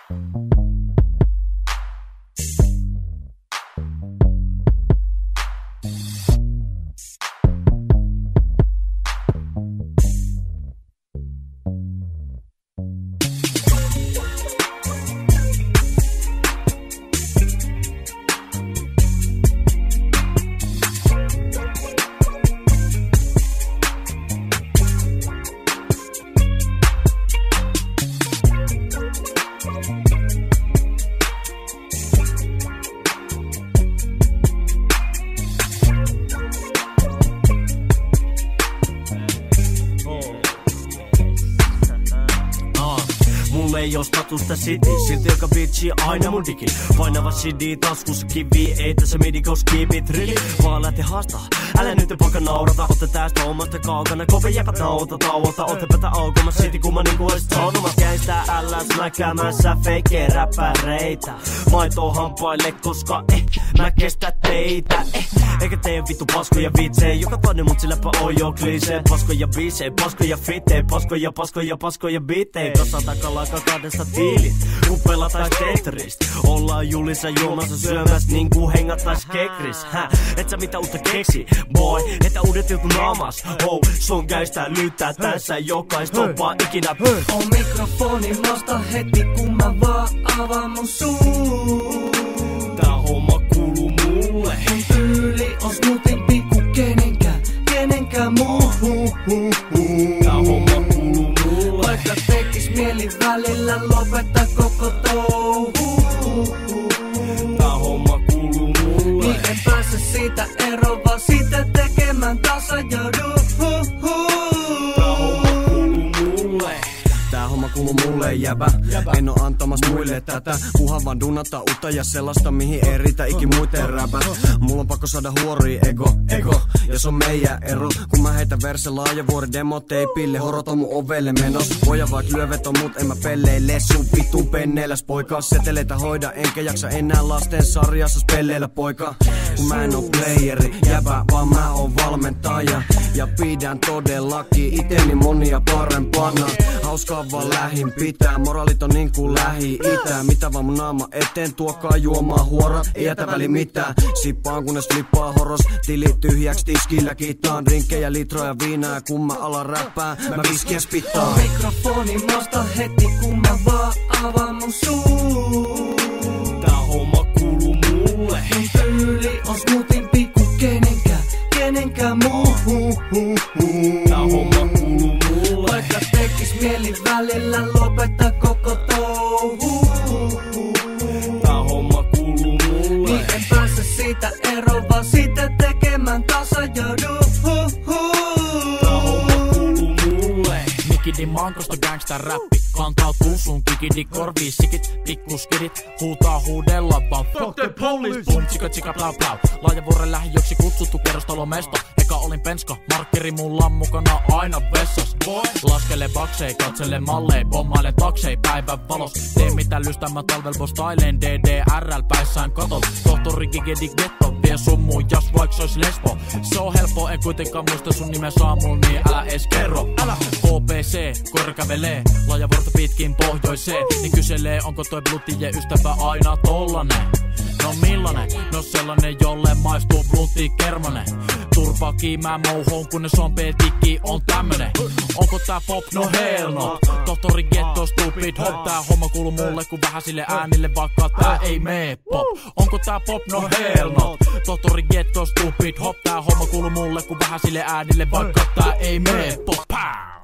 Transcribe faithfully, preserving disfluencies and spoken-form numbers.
Ei oo statusta city, silti joka bitchi aina mun digi. Painava C D taskus kivi, ei tässä midi go skip it really. Vaan lähti haastaa, älä nyt poika naurata. Otte tästä omasta kaukana, kove jäpät nauta tauolta. Otte päätä aukoma city, kun mä niinku oisit saunomas. Käistä älä smäkkäämässä fake räppäreitä. Maito hampaille, koska eh, mä kestä teitä eh. Eikä teidän vittu paskoja vitsejä, joka toinen mut silläpä on jo klisee. Paskoja biisee, paskoja fitee, paskoja paskoja paskoja biitee. Kassa takalla kakadesta tiilit, kun pelatais Tetrist. Ollaan julissa juomassa syömässä niinku hengattais kekris. Hä, et sä mitä uutta keksi, boy, että uudet juttu naamas. Oh, sun käystää lyttää tässä jokaista toppaa ikinä. On mikrofoni, nosta heti kun mä vaan avaan mun suu. Tää homma kuuluu mulle. Mun tyyli on smoothimpi ku kenenkään, kenenkään muu. Tää homma kuuluu mulle. Vaikka tekis mieli välillä lopeta koko touhu. Tää homma kuuluu mulle. Niin en pääse siitä eroon, vaan siitä tekemään tasa joudu. Tää homma kuuluu mulle. Tää homma kuuluu mulle jäbä. En oo antamas muille tätä, kunhan vaan dunnata uutta ja sellaista mihin ei riitä ikin muiten räpät. Mulla on pakko saada huorii ego, ego, ja se on meidän ero. Kun mä heitän verse laaja vuori demo teipille, horot on mun ovelle menos. Poja vaik lyövet on mut, en mä pelleile sun vitun penneilläs poika. Seteleitä hoida, enkä jaksa enää lasten sarjassa pelleillä poika. Kun mä en oo playeri, jäbä, vaan mä oon valmentaja. Ja pidän todellakin iteni monia parempana. Hauskaa vaan lähin pitää, moralit on niin kuin lähi-itä. Mitä vaan mun naama eteen, tuokaa juomaan huora, ei jätä väli mitään. Sippaan kunnes flippaa horos, tili tyhjäks tiskillä kitaan. Rinkkejä, litroja, viinaa, kun mä alan räppää, mä viskiä spittaan. On mikrofoni, nosta heti kun mä vaan avaan mun suu. Tää homma kuuluu mulle. Mun tyyli on smoothimpi ku kenenkään, kenenkään muu. Tää homma kuuluu mulle. Vaikka tekis mieli välillä lopeta koko touhu. Tää homma kuuluu mulle. Niin en pääse siitä eroon, vaan siitä tekemään tasa joudu. Tää homma kuuluu mulle. Mikidi mankosta gangsta räppi kantautuu sun kikidi korvii sikit pikkuskidit huutaa huudella vaan fuck the police boom chika chika blau blau laaja vuoren lähiöksi kutsuttu kerrostalomesto eka olin penska markkeri mulla mukana aina vessas laskele baksei katsele mallei pommaile taksei päivän valos tee mitä lystää mä talvel bostaileen D D R L päissään katot tohtori gigedi getto vie sun mun jas vaik sois lesbo se on helppo en kuitenkaan muista sun nimen saamul niin älä ees kerro älä K P C koira kävelee laaja vuorta pitkin pohjoiseen niin kyselee onko toi bluttie ystävä aina tollanen no millanen no sellainen jolle maistuu blutti kermanen turpaa kiimää mouhoon kunnes on P-tikki on tämmönen onko tää pop no hell no tohtori Getto stupid hop tää homma kuuluu mulle kun vähäisille äänille vaikka tää ei mee pop onko tää pop no hell no tohtori Getto stupid hop tää homma kuuluu mulle kun vähäisille äänille vaikka tää ei mee pop.